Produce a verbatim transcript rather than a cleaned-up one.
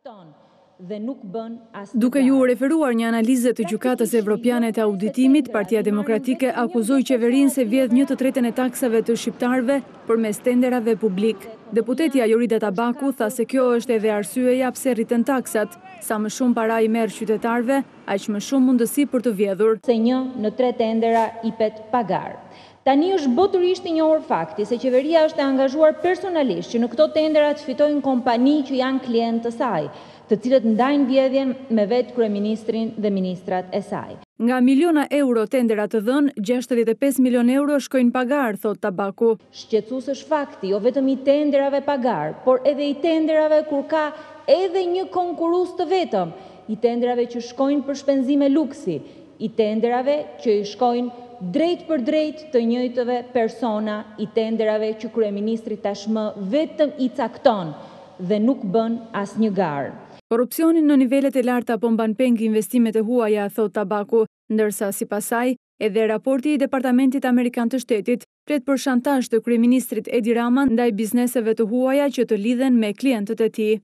dhe nuk bën as. Duke ju referuar një analizë të Gjykatës Evropiane të Auditimit, Partia Demokratike akuzoi qeverinë se vjedh një të tretën e taksave të shqiptarëve përmes tenderave publik. Deputetja Jorida Tabaku tha se kjo është edhe arsyeja pse rriten taksat, sa më shumë para i merr qytetarëve, aq më shumë mundësi për të vjedhur. Se një në tre tendera i pet pagar. Tani është botërisht i njohur fakti se qeveria është e angazhuar personalisht që në këto tendera të fitojnë kompani që janë klientë të saj, të cilët ndajnë vjedhjen me vetë kryeministrin dhe ministrat e saj. Nga miliona euro tendera të dhënë, gjashtëdhjetë e pesë milion euro shkojnë pagar, thot Tabaku. Shqetësues është fakti, jo vetëm i tenderave pagar, por edhe i tenderave kur ka edhe një konkurrues të vetëm, i tenderave që shkojnë për shpenzime luksi, i tenderave që i shkojnë drejt për drejt të njëjtëve persona, i tenderave që kryeministri tashmë vetëm i cakton dhe nuk bën asnjë garë. Korrupsionin në nivelet e larta po mban peng investimet e huaja, thot Tabaku, ndërsa sipas saj, edhe raporti i Departamentit Amerikan të Shtetit flet për shantazh të kryeministrit Edi Rama ndaj bizneseve të huaja që të lidhen me klientët e tij.